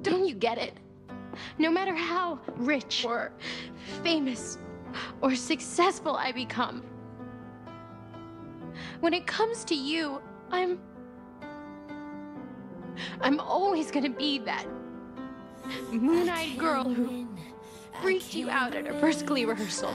Don't you get it? No matter how rich or famous or successful I become, when it comes to you, I'm always gonna be that moon-eyed girl who freaked you out at our first Glee rehearsal.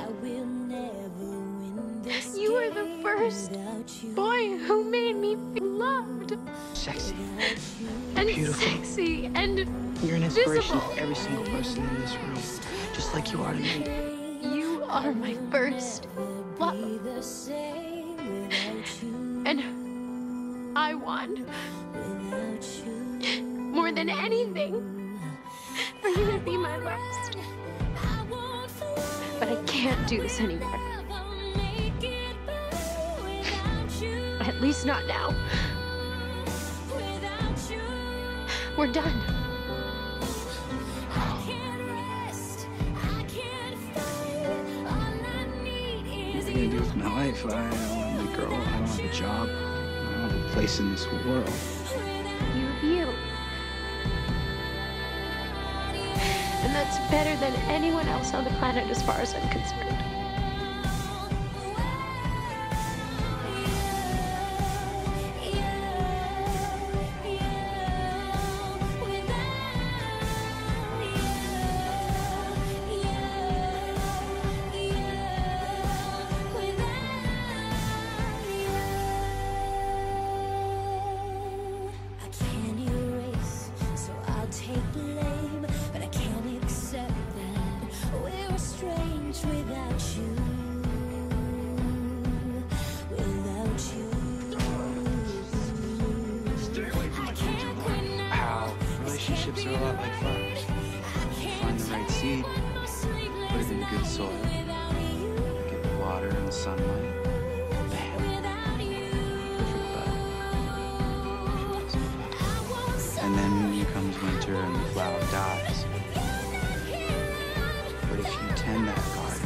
You were the first boy who made me feel loved. Sexy. And beautiful. Sexy and You're an inspiration visible. to every single person in this room, just like you are to me. You are my first love. And I want, more than anything, for you to be my last. But I can't do this anymore. At least not now. We're done. What am I gonna do with my life? I don't have a girl, I don't have a job, I don't have a place in this world. You. And that's better than anyone else on the planet as far as I'm concerned. Relationships are a lot like flowers. Find the right seed, put it in good soil, give it water and sunlight. Bam. Perfect bud. And then comes winter and the flower dies. But if you tend that garden,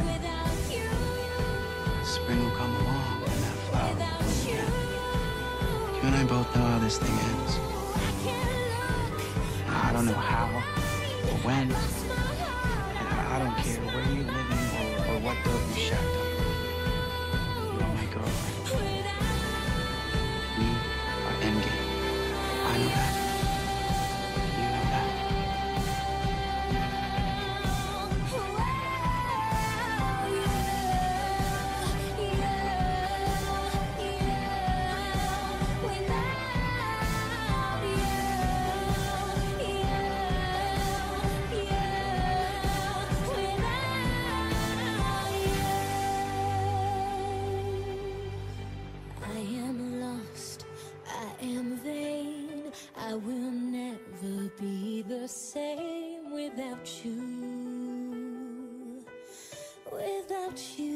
spring will come along and that flower will bloom again. You and I both know how this thing ends. I don't know how or when, and I don't care where you're living or what dog you shacked up. You're my girlfriend. We are endgame. I know that. You know that. I will never be the same without you. Without you.